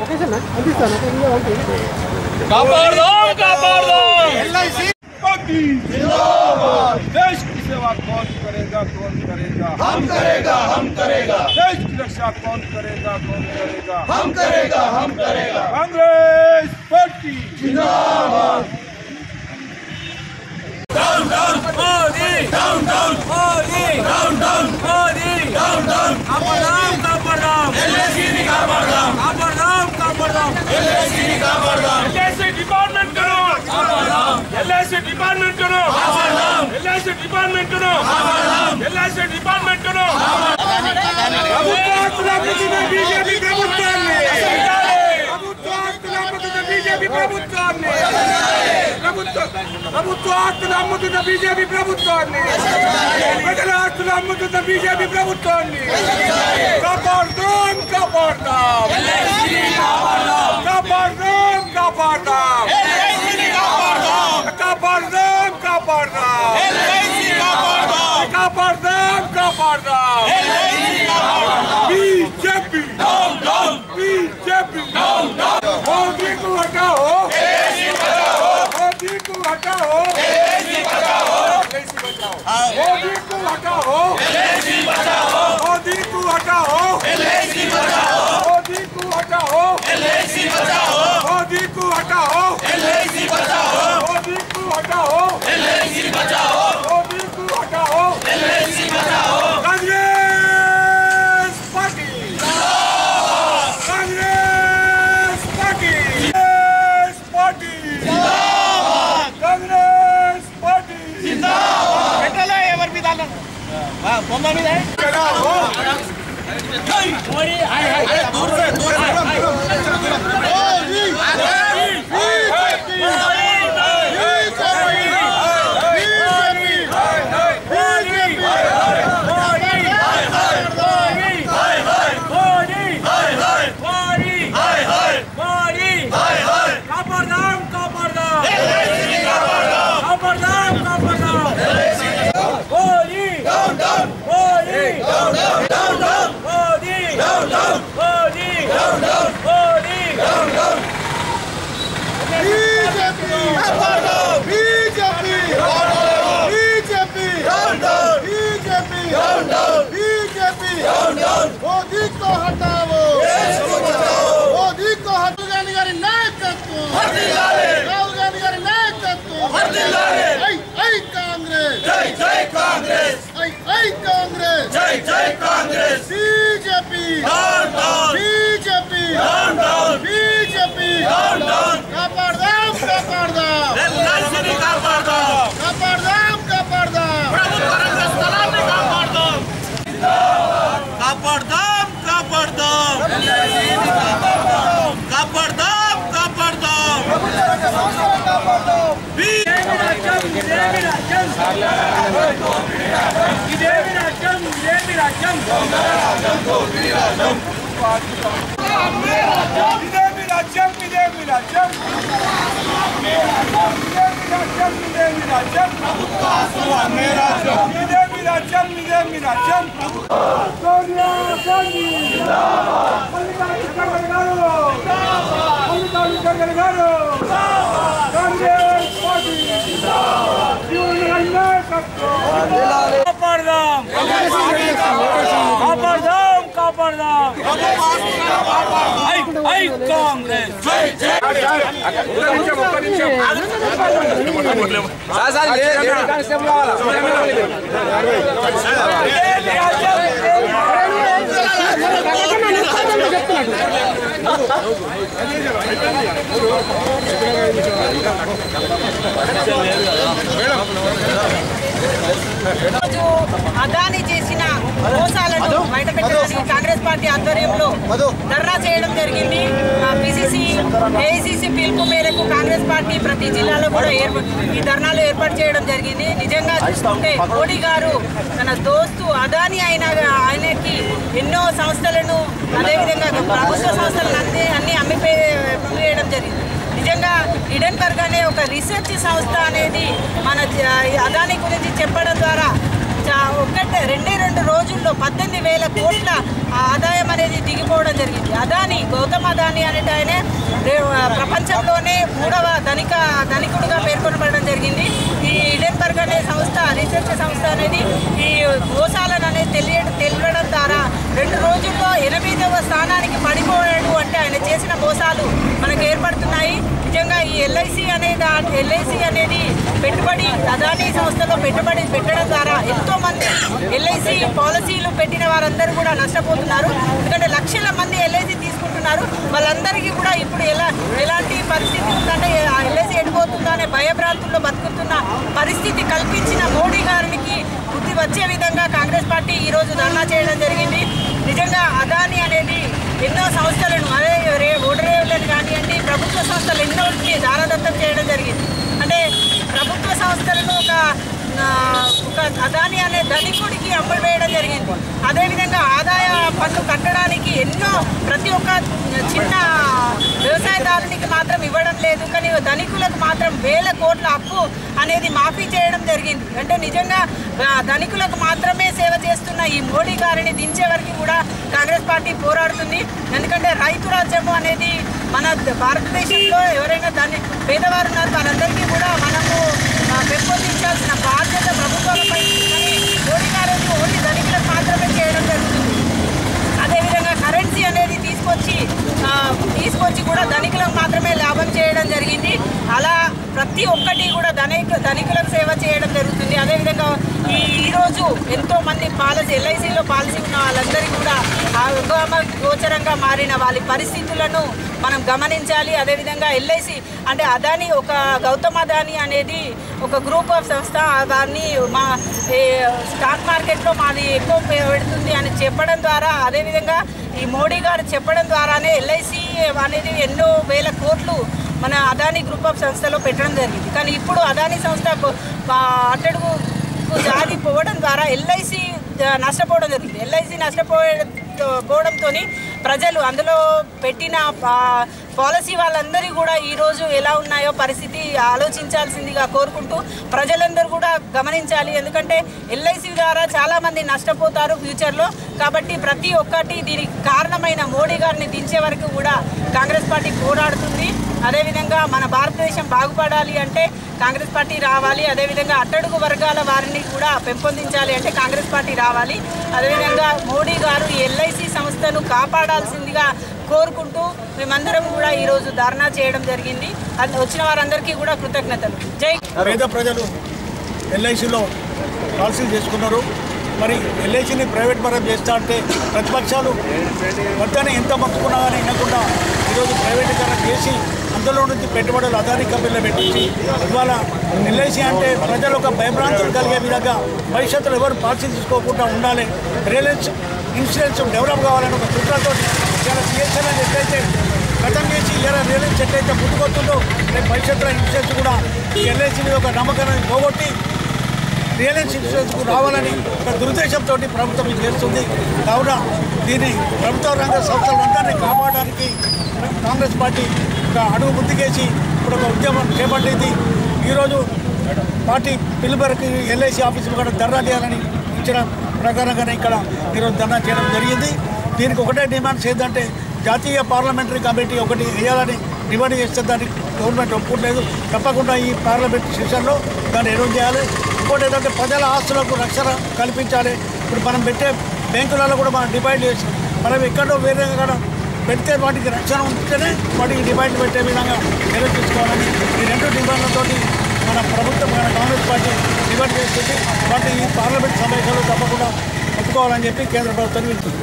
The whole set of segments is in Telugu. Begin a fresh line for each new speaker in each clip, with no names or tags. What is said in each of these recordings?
देश की सेवा कौन करेगा हम करेगा देश की रक्षा कौन करेगा हम करेगा कांग्रेस पार्टी जिंदाबाद down down Modi down down Modi down down Modi down down कापड़दाम एलआईसी कापड़दाम एलआईसी डिपार्टमेंट करो एलआईसी डिपार्टमेंट करो बीजेपी ప్రభుత్వాన్ని बीजेपी मोदी को हटाओ मोदी को हटाओ मोदी को हटाओ मोदी को हटाओ मोदी को हटाओ मोदी को हटाओ मोदी को हटाओ मोदी को हटाओ कांग्रेस पार्टी बोलना भी है मोदी को हटाओ मोदी को राहुल गांधी गारी नायकत्व राहुल गांधी गारी नायकत्व कांग्रेस जय कांग्रेस जय कांग्रेस बीजेपी कापड़दाम
అదాని చేసిన మోసాలను బయటపెట్టడానికి కాంగ్రెస్ పార్టీ ఆధ్వర్యంలో ధర్నా చేయడం జరిగింది. పిసిసి ఏఐసిసి పిలుపు మేరకు కాంగ్రెస్ పార్టీ ప్రతి జిల్లాలో కూడా ఈ ధర్నాలు ఏర్పాటు చేయడం జరిగింది. నిజంగా చూస్తుంటే మోడీ గారు తన దోస్తు అదాని ఆయనకి ఎన్నో సంస్థలను అదేవిధంగా ప్రభుత్వ సంస్థలను అన్ని అమ్మివేయడం జరిగింది. నిజంగా హిడెన్బర్గ్ అనే ఒక రీసెర్చ్ సంస్థ అనేది మన అదాని గురించి చెప్పడం ద్వారా రెండే 2 రోజుల్లో 18,000 కోట్ల ఆదాయం అనేది దిగిపోయింది. పడిపోవడం జరిగింది. గౌతమ్ అదానీ అనేటి ఆయన ప్రపంచంలోనే 3వ ధనికుడుగా పేర్కొనబడడం జరిగింది. ఈ హిడెన్బర్గ్ అనే సంస్థ, రీసెర్చ్ సంస్థ అనేది ఈ మోసాలను అనేది తెలియడం ద్వారా 2 రోజుల్లో 8వ స్థానానికి పడిపోయాడు. అంటే ఆయన చేసిన మోసాలు మనకు ఏర్పడుతున్నాయి. నిజంగా ఈ ఎల్ఐసి అనేది పెట్టుబడి అదానీ సంస్థలో పెట్టుబడి పెట్టడం ద్వారా ఎంతోమంది ఎల్ఐసి పాలసీలు పెట్టిన వారందరూ కూడా నష్టపోతున్నారు. ఎందుకంటే లక్షల మంది ఎల్ఐసి తీసుకుంటున్నారు. వాళ్ళందరికీ కూడా ఇప్పుడు ఎలాంటి పరిస్థితి ఉందంటే ఎల్ఐసి ఎడిపోతుందా అనే భయభ్రాంతుల్లో బతుకుతున్న పరిస్థితి కల్పించిన మోడీ గారికి బుద్ధి వచ్చే విధంగా కాంగ్రెస్ పార్టీ ఈరోజు ధర్నా చేయడం జరిగింది. నిజంగా అదానీ అనేది ఎన్నో సంస్థలను ఓడరేవులను కానివ్వండి, ప్రభుత్వ సంస్థలు ఎన్నోటిని దారాదత్తం చేయడం జరిగింది. అంటే ప్రభుత్వ సంస్థలను ఒక అదానీ అనే ధనికుడికి అమ్ముడు వేయడం జరిగింది. అదేవిధంగా ఆదాయ పన్ను కట్టడానికి ప్రతి ఒక్క చిన్న వ్యవసాయదారునికి మాత్రం ఇవ్వడం లేదు, కానీ ధనికులకు మాత్రం 1000 కోట్ల అప్పు అనేది మాఫీ చేయడం జరిగింది. అంటే నిజంగా ధనికులకు మాత్రమే సేవ చేస్తున్న ఈ మోడీ గారిని దించే వరకు కూడా కాంగ్రెస్ పార్టీ పోరాడుతుంది. ఎందుకంటే రైతు రాజ్యము అనేది మన భారతదేశంలో ఎవరైనా పేదవారు ఉన్నారు, వాళ్ళందరికీ కూడా మనము పెంపొందించాల్సిన బాధ్యత ప్రభుత్వాలపై. కానీ మోడీ గారు ఓన్లీ ధనికులకు మాత్రమే చేయడం జరుగుతుంది. అదేవిధంగా కరెన్సీ అనేది తీసుకొచ్చి కూడా ధనికులకు మాత్రమే లాభం చేయడం జరిగింది. అలా ప్రతి ఒక్కటి కూడా ధనికులకు సేవ చేయడం జరుగుతుంది. అదేవిధంగా ఈరోజు ఎంతోమంది ఎల్ఐసిలో పాలసీ ఉన్న వాళ్ళందరికీ కూడా గోచరంగా మారిన వాళ్ళ పరిస్థితులను మనం గమనించాలి. అదేవిధంగా ఎల్ఐసి అంటే అదానీ గౌతమ్ అదానీ అనేది ఒక గ్రూప్ ఆఫ్ సంస్థ, దాన్ని మా స్టాక్ మార్కెట్లో మాది ఎక్కువ పెడుతుంది అని చెప్పడం ద్వారా, అదేవిధంగా ఈ మోడీ గారు చెప్పడం ద్వారానే ఎల్ఐసి అనేది ఎన్నో 1000 కోట్లు మన అదానీ గ్రూప్ ఆఫ్ సంస్థలో పెట్టడం జరిగింది. కానీ ఇప్పుడు అదానీ సంస్థ అట్టడుగు జారిపోవడం ద్వారా ఎల్ఐసి నష్టపోవడం జరిగింది. ఎల్ఐసి నష్టపోవడంతో ప్రజలు అందులో పెట్టిన పాలసీ వాళ్ళందరూ కూడా ఈరోజు ఎలా ఉన్నాయో పరిస్థితి ఆలోచించాల్సిందిగా కోరుకుంటూ ప్రజలందరూ కూడా గమనించాలి. ఎందుకంటే ఎల్ఐసి ద్వారా చాలామంది నష్టపోతారు ఫ్యూచర్లో. కాబట్టి ప్రతి ఒక్కటి దీనికి కారణమైన మోడీ గారిని దించే వరకు కూడా కాంగ్రెస్ పార్టీ పోరాడుతుంది. అదేవిధంగా మన భారతదేశం బాగుపడాలి అంటే కాంగ్రెస్ పార్టీ రావాలి. అదేవిధంగా అట్టడుగు వర్గాల వారిని కూడా పెంపొందించాలి అంటే కాంగ్రెస్ పార్టీ రావాలి. అదేవిధంగా మోడీ గారు ఈ ఎల్ఐసి సంస్థను కాపాడాల్సిందిగా కోరుకుంటూ మేమందరం కూడా ఈరోజు ధర్నా చేయడం జరిగింది. వచ్చిన వారందరికీ కూడా కృతజ్ఞతలు. జై.
పేద ప్రజలు ఎల్ఐసిలో పాలసీలు చేసుకున్నారు. మరి ఎల్ఐసిని ప్రైవేట్ పరం చేస్తా అంటే ప్రతిపక్షాలు వద్దని ఎంత మొక్కుకున్నా కానీ వినకుండా ఈరోజు ప్రైవేటీకరణ చేసి అందులో నుంచి పెట్టుబడులు అదానీ కంపెనీలో పెట్టించి ఇవాళ ఎల్ఐసి అంటే ప్రజలు ఒక భయభ్రాంతులు కలిగే విధంగా భవిష్యత్తులో ఎవరు పాలసీ తీసుకోకుండా ఉండాలి, రిలయన్స్ ఇన్సూరెన్స్ డెవలప్ కావాలని ఒక సూత్రంతో ఇలా సిఎస్ఎల్ అని ఎట్లయితే గతం చేసి ఇలా రిలయన్స్ ఎట్లయితే ముందుకొస్తుందో రేపు భవిష్యత్తులో ఇన్సూరెన్స్ కూడా ఈ ఎల్ఐసి మీద ఒక నమ్మకాన్ని పోగొట్టి రిలయన్స్ ఇన్సూరెన్స్కు రావాలని ఒక దురుద్దేశంతో ప్రభుత్వం ఇది చేస్తుంది. కావున దీన్ని ప్రభుత్వ రంగ సంస్థలందరినీ కాపాడడానికి కాంగ్రెస్ పార్టీ ఒక అడుగు ముందుకేసి ఇప్పుడు ఒక ఉద్యమం చేపట్టింది. ఈరోజు పార్టీ పిలుపుకి ఎల్ఐసి ఆఫీసులు కూడా ధర్నా చేయాలని ఇచ్చిన ప్రకారంగానే ఇక్కడ ఈరోజు ధర్నా చేయడం జరిగింది. దీనికి ఒకటే డిమాండ్స్ ఏంటంటే జాతీయ పార్లమెంటరీ కమిటీ ఒకటి వేయాలని డిమాండ్ చేస్తే దానికి గవర్నమెంట్ ఒప్పుకోలేదు. తప్పకుండా ఈ పార్లమెంట్ సెషన్లో దాన్ని ఎనౌన్స్ చేయాలి. ఇంకోటి ఏంటంటే ప్రజల ఆస్తులకు రక్షణ కల్పించాలి. ఇప్పుడు మనం పెట్టే బ్యాంకులలో కూడా మనం డిపాజిట్ చేసి మనం ఎక్కడో వేరే కాడ పెడితే వాటికి రక్షణ ఉంటేనే వాటికి డిపాజిట్ పెట్టే విధంగా నిర్వహించుకోవాలని ఈ 2 డిమాండ్లతో మన ప్రభుత్వం మన కాంగ్రెస్ పార్టీ డిమాండ్ చేస్తుంది. వాటిని ఈ పార్లమెంట్ సమావేశాల్లో తప్పకుండా ఒప్పుకోవాలని చెప్పి కేంద్ర ప్రభుత్వం వెళ్తుంది.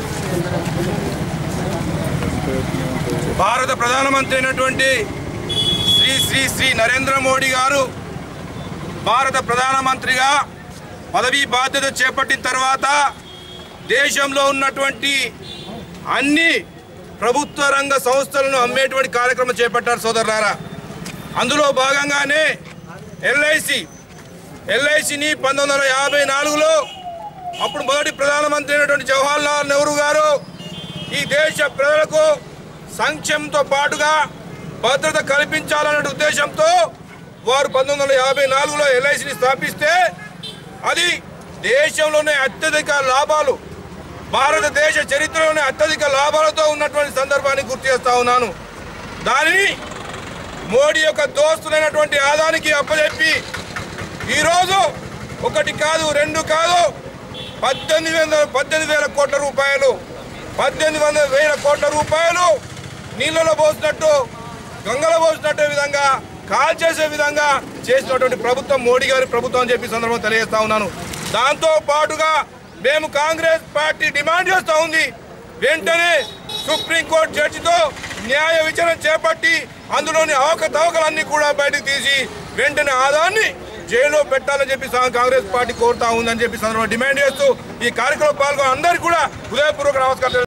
భారత ప్రధానమంత్రి అయినటువంటి శ్రీ నరేంద్ర మోడీ గారు భారత ప్రధానమంత్రిగా పదవీ బాధ్యత చేపట్టిన తర్వాత దేశంలో ఉన్నటువంటి అన్ని ప్రభుత్వ రంగ సంస్థలను అమ్మేటువంటి కార్యక్రమం చేపట్టారు సోదరులారా. అందులో భాగంగానే ఎల్ఐసిని 1954లో అప్పుడు మొదటి ప్రధానమంత్రి అయినటువంటి జవహర్లాల్ నెహ్రూ గారు ఈ దేశ ప్రజలకు సంక్షేమంతో పాటుగా భద్రత కల్పించాలనే ఉద్దేశంతో వారు 1954లో ఎల్ఐసిని స్థాపిస్తే అది దేశంలోనే అత్యధిక లాభాలు భారతదేశ చరిత్రలోనే అత్యధిక లాభాలతో ఉన్నటువంటి సందర్భాన్ని గుర్తు చేస్తా ఉన్నాను. దానిని మోడీ యొక్క దోస్తులైనటువంటి ఆదానికి అప్పచెప్పి ఈరోజు ఒకటి కాదు, రెండు కాదు, 18,000 కోట్ల రూపాయలు 18,000 కోట్ల రూపాయలు నీళ్ళలో పోసినట్టు, గంగలో పోసినట్టు విధంగా కాల్చేసే విధంగా చేసినటువంటి ప్రభుత్వం మోడీ గారి ప్రభుత్వం అని చెప్పి సందర్భం తెలియజేస్తా ఉన్నాను. దాంతో పాటుగా మేము కాంగ్రెస్ పార్టీ డిమాండ్ చేస్తూ ఉంది, వెంటనే సుప్రీంకోర్టు జడ్జితో న్యాయ విచారణ చేపట్టి అందులోని అవకతవకలన్నీ కూడా బయటకు తీసి వెంటనే ఆదాన్ని జైల్లో పెట్టాలని చెప్పి కాంగ్రెస్ పార్టీ కోరుతా ఉందని చెప్పి సందర్భంగా డిమాండ్ చేస్తూ ఈ కార్యక్రమంలో పాల్గొన్న అందరికీ కూడా హృదయపూర్వక నమస్కారం.